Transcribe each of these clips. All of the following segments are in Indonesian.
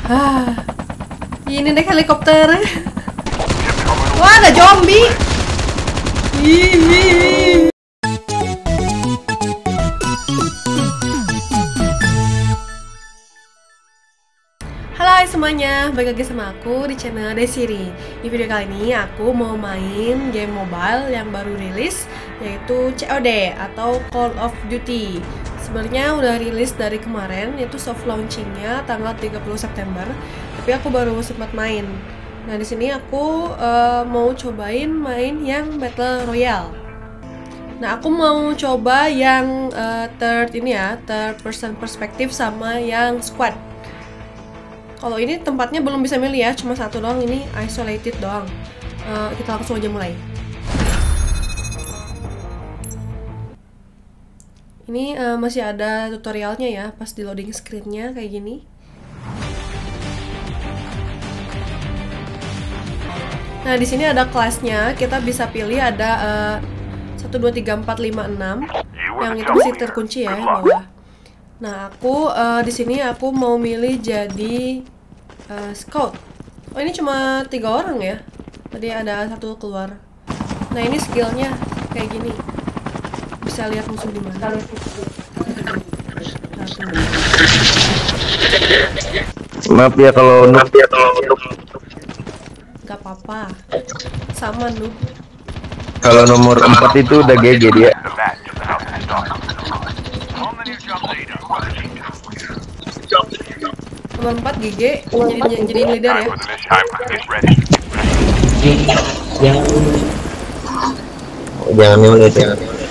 Ini naik helikopter. Wah, ada zombie. Hihihi. Halo semuanya, balik lagi sama aku di channel Desiri. Di video kali ini aku mau main game mobile yang baru rilis, yaitu COD atau Call of Duty. Sebenarnya udah rilis dari kemarin, yaitu soft launchingnya tanggal 30 September. Tapi aku baru sempat main. Nah di sini aku mau cobain main yang Battle Royale. Nah aku mau coba yang third person perspektif sama yang squad. Kalau ini tempatnya belum bisa milih ya, cuma satu doang, ini isolated doang. Kita langsung aja mulai. Ini masih ada tutorialnya ya, pas di loading screen-nya kayak gini. Nah di sini ada kelasnya, kita bisa pilih ada 1, 2, 3, 4, 5, 6 yang itu masih terkunci ya bawah. Nah aku di sini aku mau milih jadi scout. Oh ini cuma 3 orang ya. Tadi ada satu keluar. Nah ini skillnya kayak gini. Bisa lihat musuh di mana. Maaf ya kalau noob. Gak apa-apa. Sama noob. Kalau nomor 4 itu udah GG dia. Nomor 4 GG jadi leader ya. Jangan nyolot ya.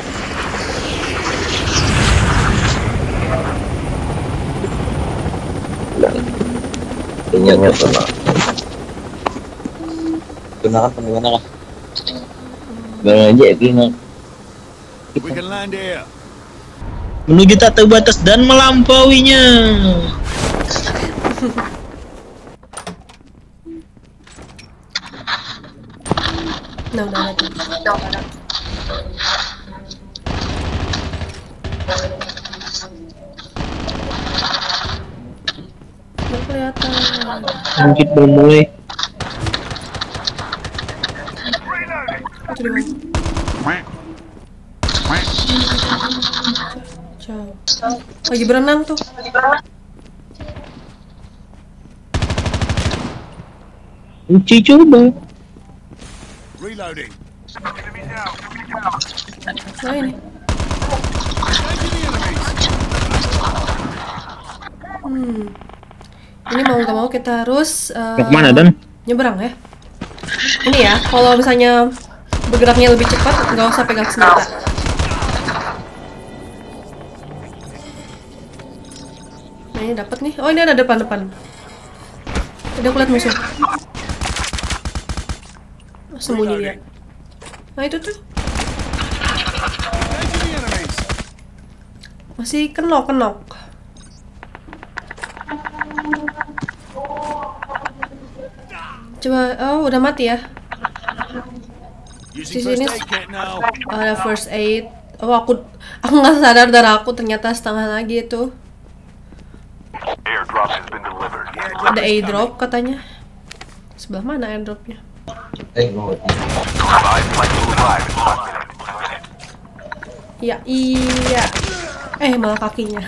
Ingatnya sama. Gunakan bagaimana lah. Barang aja ingat. Menuju tak terbatas dan melampauinya. Nah udah ada. Nggak kelihatan. Mungkin belum mulai. Itu di mana? Jauh. Lagi berenang tuh. Uci coba. Reloading. Nah ini. Ini mau nggak mau kita harus Kemana Dan? nyebrang ya. Ini ya, kalau misalnya bergeraknya lebih cepat, nggak usah pegang senjata. Nah ini dapat nih. Oh ini ada depan. Udah aku lihat musuh. Sembunyi dia. Nah itu tuh. Masih kenok. Coba, oh udah mati ya. Di sini ada first aid. Oh aku nggak sadar darah aku ternyata setengah lagi itu. Ada airdrop katanya. Sebelah mana airdropnya? Ya iya. Malah kakinya.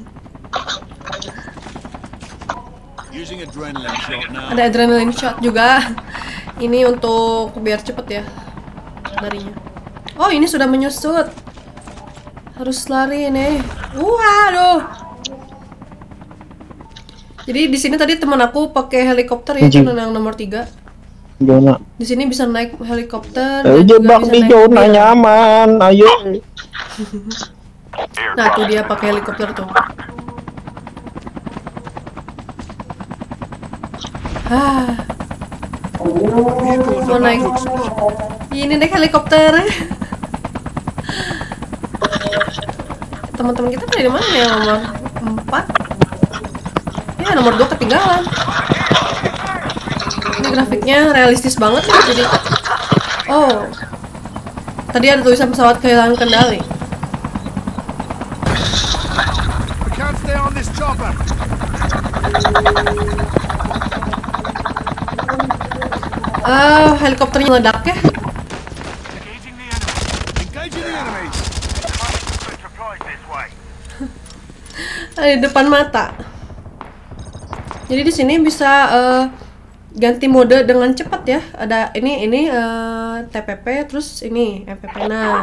Ada adrenaline shot juga. Ini untuk biar cepet ya larinya. Oh ini sudah menyusut. Harus lari nih. Waduh. Jadi di sini tadi teman aku pakai helikopter ya, yang nomor 3. Zona. Di sini bisa naik helikopter. Jebak di zona nyaman, ayo. Nah tuh dia pakai helikopter tuh. Mau naik. Ini naik helikopter. Teman-teman kita pada di mana ya, nomor 4? Ya nomor 2 ketinggalan. Ini grafiknya realistis banget ya, jadi. Oh. Tadi ada tulisan pesawat kehilangan kendali. Helikopternya meledak ya. Engaging the enemy. Di depan mata. Jadi di sini bisa ganti mode dengan cepat ya. Ada ini TPP terus ini FPP. Nah,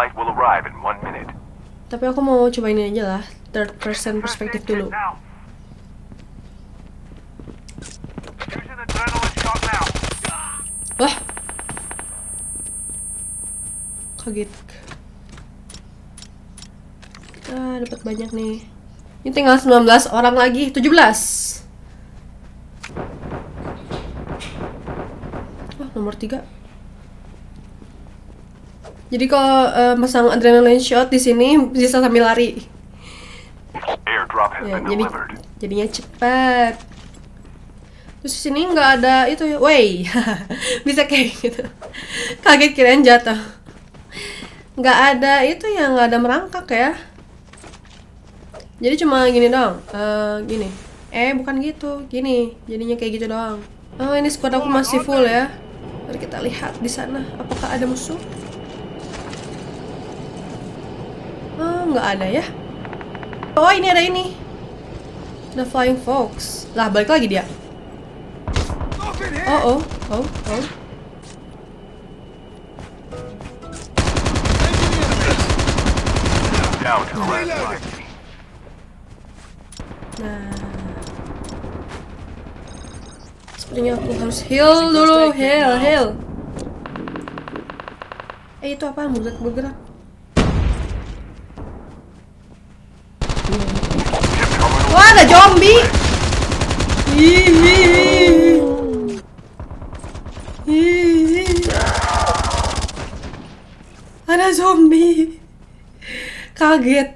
tapi aku mau coba ini aja lah, third person perspektif dulu. Wah, kaget. Dapat banyak nih. Ini tinggal 19 orang lagi, 17. Wah, nomor 3. Jadi kalau masang adrenaline shot di sini bisa sambil lari. Ya, jadinya cepat. Terus di sini nggak ada itu ya, wey, bisa kayak gitu. Kaget kirain jatuh. Nggak ada itu ya, nggak ada merangkak ya. Jadi cuma gini doang, gini. Bukan gitu, gini. Jadinya kayak gitu doang. Oh, ini squad aku masih full ya. Mari kita lihat di sana, apakah ada musuh? Oh, nggak ada ya. Oh, ini ada ini. The Flying Fox. Lah, balik lagi dia. Oh. Nah, sepertinya aku harus heal dulu, heal. Itu apa? Bergerak. Wah, ada zombie. Ada zombie. Kaget.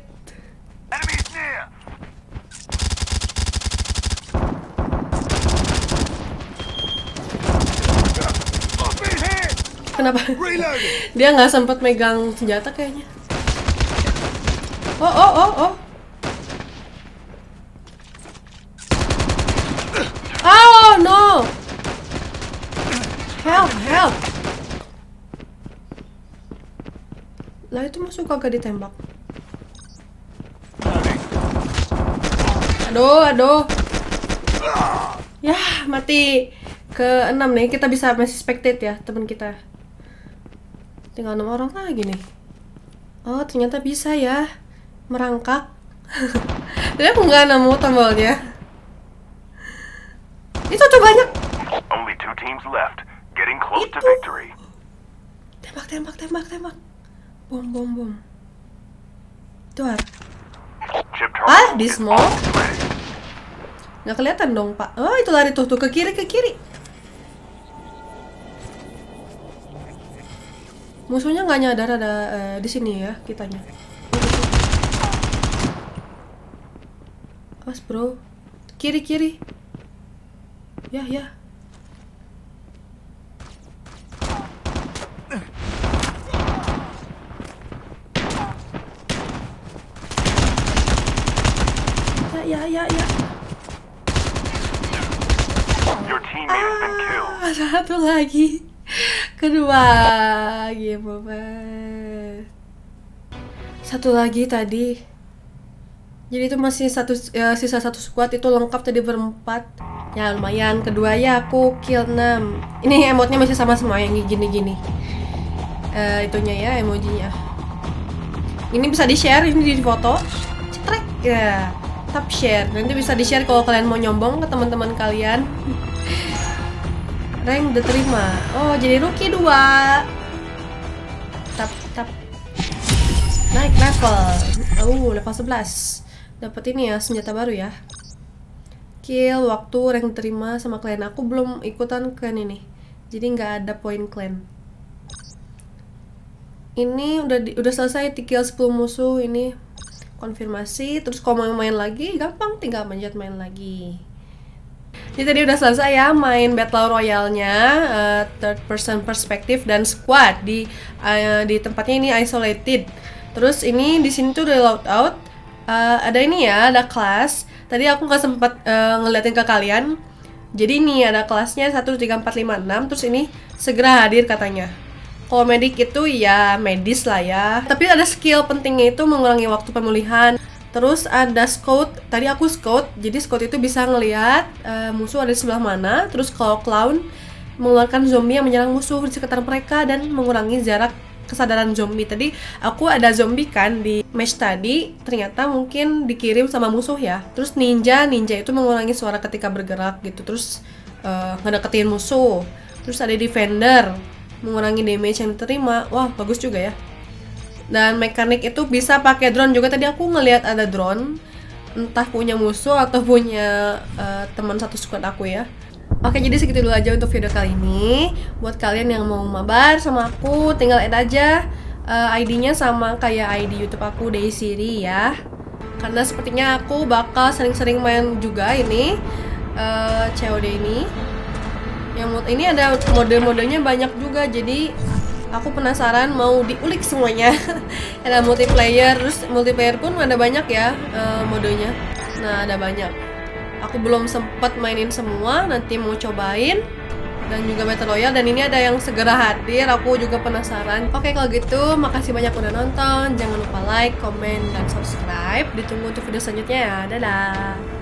Kenapa? Dia nggak sempat megang senjata kayaknya. Oh. Oh no! Help! Lah itu masuk kagak ditembak. Aduh. Yah, mati. Ke-6 nih, kita bisa masih spectate ya, teman kita. Tinggal 6 orang lagi nih. Oh, ternyata bisa ya merangkak. Jadi aku nggak nemu tombolnya. Itu tuh banyak. Only 2 teams left, getting close to victory. Tembak. Bom. Tuar. Di small. Nggak kelihatan dong, Pak. Oh, itu lari tuh ke kiri. Musuhnya nggak nyadar ada di sini ya kitanya. Awas bro, kiri. Ya. Ya. Your teammate has been killed. Satu lagi. Kedua, game over. Satu lagi tadi. Jadi itu masih sisa satu squad, itu lengkap tadi berempat. Ya lumayan. Kedua ya aku kill 6. Ini emotnya masih sama semua yang gini. Itunya ya, emojinya. Ini bisa di-share, ini di foto. Cetrek ya. Tap share. Nanti bisa di-share kalau kalian mau nyombong ke teman-teman kalian. Rank diterima. Oh, jadi rookie 2. Tap. Naik level. Level 11. Dapat ini ya, senjata baru ya. Kill, waktu, rank diterima sama klien. Aku belum ikutan clan ini. Jadi nggak ada poin clan. Ini udah selesai kill 10 musuh ini. Konfirmasi, terus kalau mau main lagi gampang, tinggal manjat main lagi. Jadi tadi udah selesai ya main Battle Royale-nya, third person perspective dan squad di tempatnya ini isolated. Terus ini di sini tuh udah loadout. Ada ini ya, ada kelas. Tadi aku nggak sempat ngeliatin ke kalian. Jadi ini ada kelasnya 1, 2, 3, 4, 5, 6. Terus ini segera hadir katanya. Kalau medik itu ya medis lah ya. Tapi ada skill pentingnya itu mengurangi waktu pemulihan. Terus ada scout. Tadi aku scout. Jadi scout itu bisa ngelihat musuh ada di sebelah mana. Terus kalau clown mengeluarkan zombie yang menyerang musuh di sekitar mereka dan mengurangi jarak kesadaran zombie. Tadi aku ada zombie kan di match tadi, ternyata mungkin dikirim sama musuh ya. Terus ninja itu mengurangi suara ketika bergerak gitu. Terus ngedeketin musuh. Terus ada defender, mengurangi damage yang diterima. Wah, bagus juga ya. Dan mekanik itu bisa pakai drone juga. Tadi aku ngelihat ada drone, entah punya musuh atau punya teman satu squad aku ya. Oke, jadi segitu dulu aja untuk video kali ini. Buat kalian yang mau mabar sama aku, tinggal add aja ID-nya sama kayak ID YouTube aku, Daisiri ya. Karena sepertinya aku bakal sering-sering main juga ini COD ini. Yang ini ada mode-modenya banyak juga, jadi aku penasaran mau diulik semuanya. Ada multiplayer, terus multiplayer pun ada banyak ya modenya. Nah, ada banyak. Aku belum sempat mainin semua, nanti mau cobain. Dan juga Battle Royale, dan ini ada yang segera hadir, aku juga penasaran. Oke, kalau gitu makasih banyak udah nonton. Jangan lupa like, comment, dan subscribe. Ditunggu untuk video selanjutnya ya. Dadah.